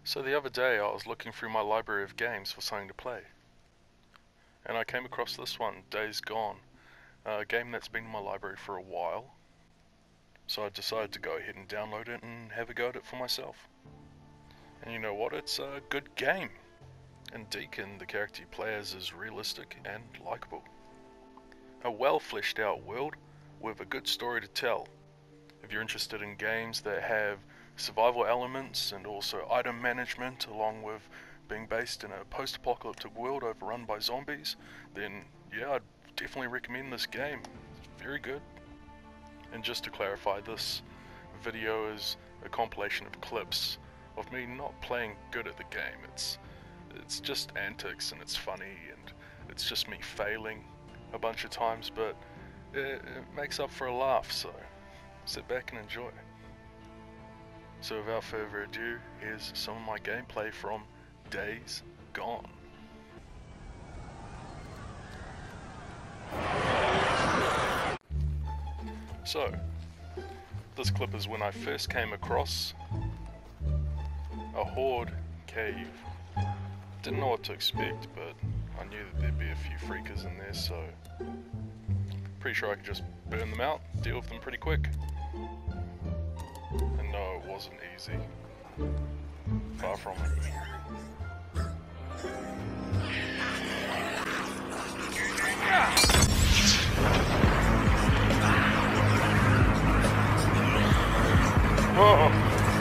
So the other day I was looking through my library of games for something to play, and I came across this one, Days Gone, a game that's been in my library for a while, so I decided to go ahead and download it and have a go at it for myself. And you know what, it's a good game, and Deacon, the character you play as, is realistic and likeable. A well fleshed out world with a good story to tell. If you're interested in games that have survival elements and also item management, along with being based in a post-apocalyptic world overrun by zombies, then yeah, I'd definitely recommend this game. It's very good. And just to clarify, this video is a compilation of clips of me not playing good at the game. It's just antics and it's funny and it's just me failing a bunch of times, but it makes up for a laugh, so sit back and enjoy. So without further ado, here's some of my gameplay from Days Gone. So, this clip is when I first came across a horde cave. Didn't know what to expect, but I knew that there'd be a few freakers in there, so pretty sure I could just burn them out, deal with them pretty quick. And no, it wasn't easy. Far from it. Oh.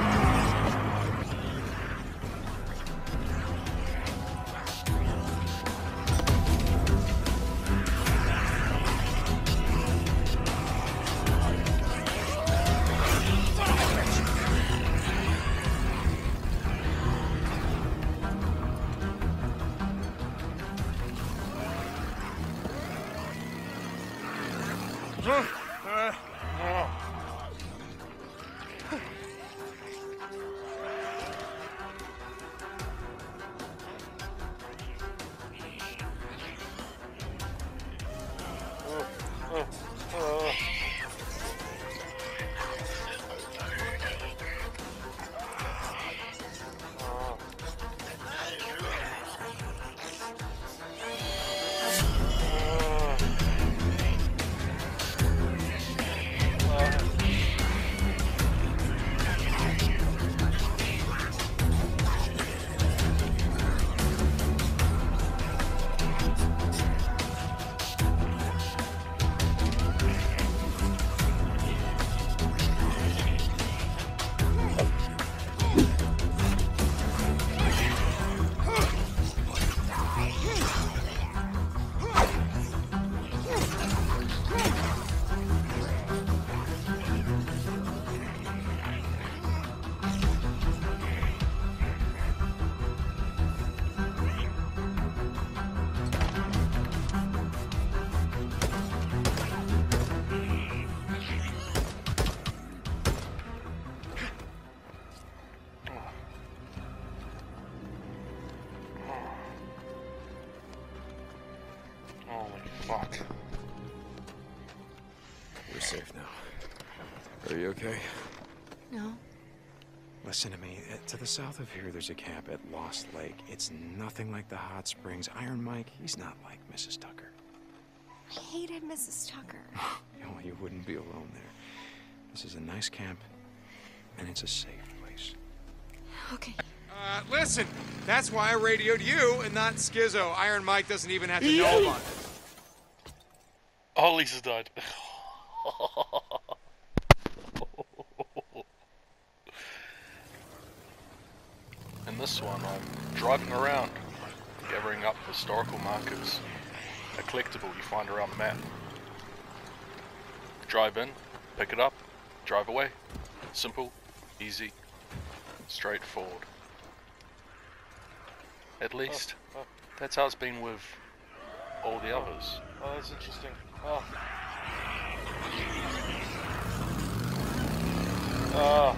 Fuck. We're safe now. Are you okay? No. Listen to me. To the south of here, there's a camp at Lost Lake. It's nothing like the hot springs. Iron Mike, he's not like Mrs. Tucker. I hated Mrs. Tucker. Well, you wouldn't be alone there. This is a nice camp, and it's a safe place. Okay. Listen, that's why I radioed you and not Schizo. Iron Mike doesn't even have to know about it. Oh, Lisa died. In this one, I'm driving around, gathering up historical markers, a collectible you find around the map. Drive in, pick it up, drive away. Simple, easy, straightforward. At least, that's how it's been with all the others. Oh, that's interesting. Oh. Oh.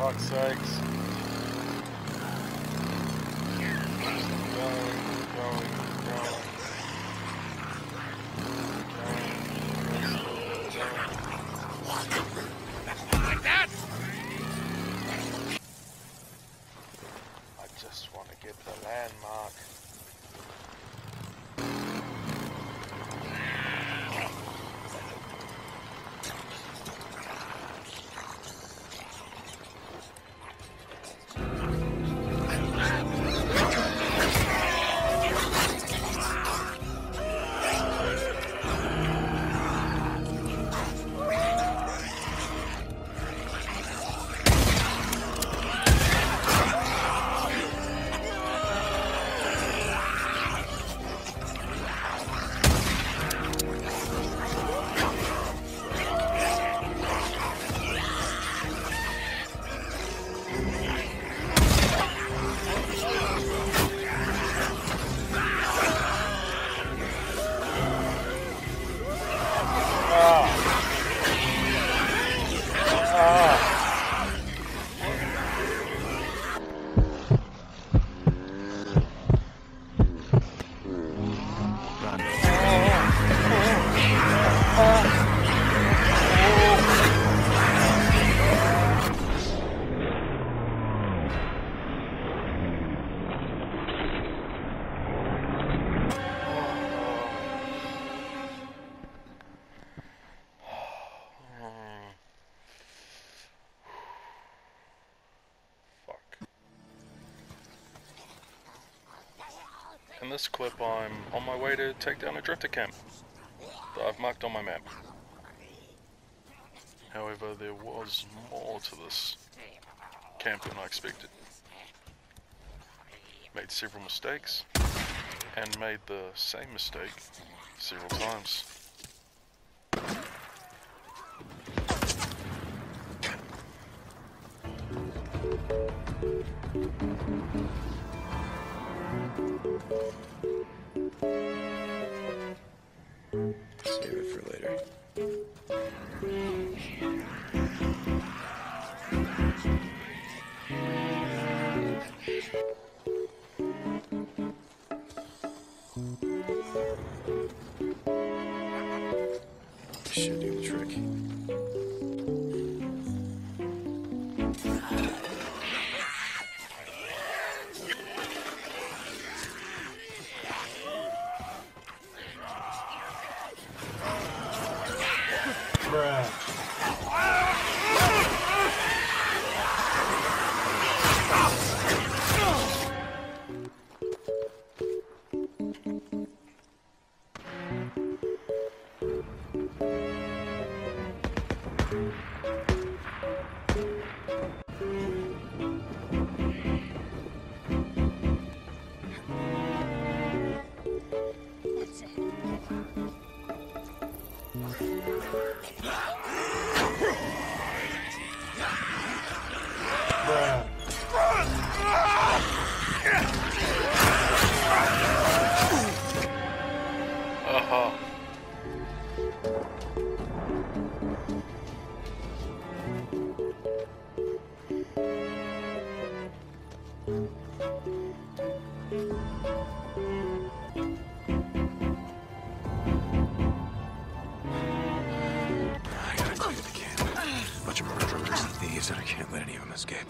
fuck's sakes. Like that? I just want to get the landmark. In this clip, I'm on my way to take down a drifter camp that I've marked on my map. However, there was more to this camp than I expected. Made several mistakes, and made the same mistake several times. Save it for later. Should do the trick. Aha. I gotta clear the camp. Bunch of murderers and thieves, and I can't let any of them escape.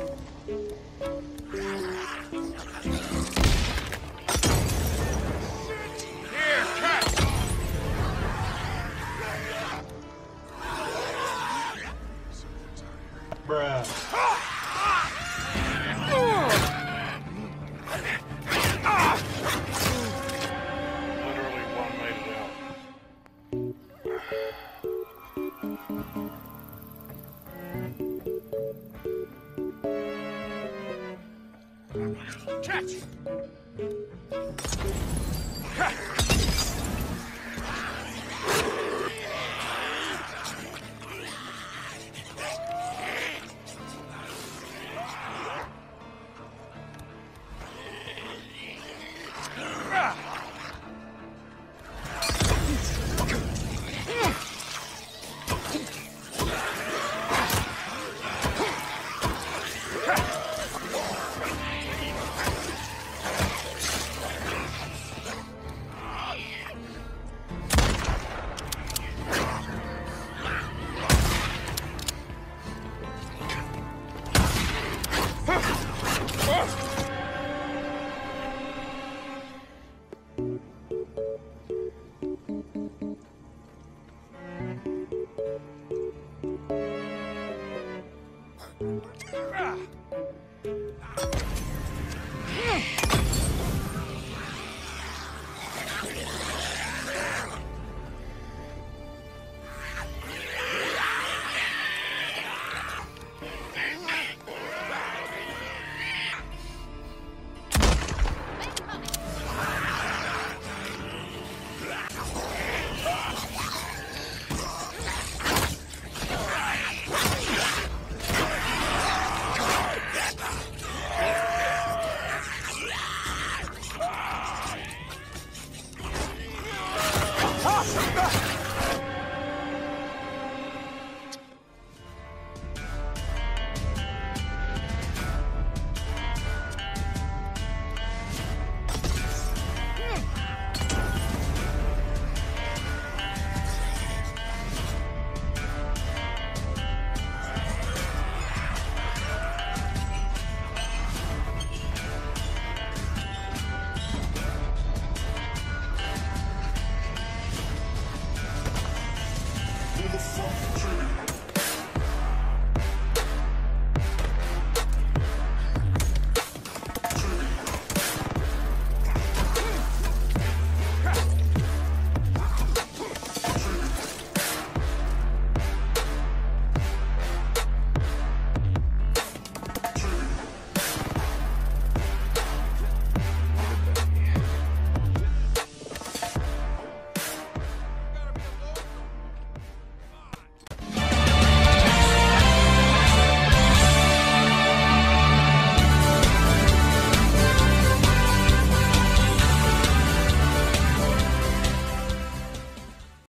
Here, catch! Literally one made it out. Catch!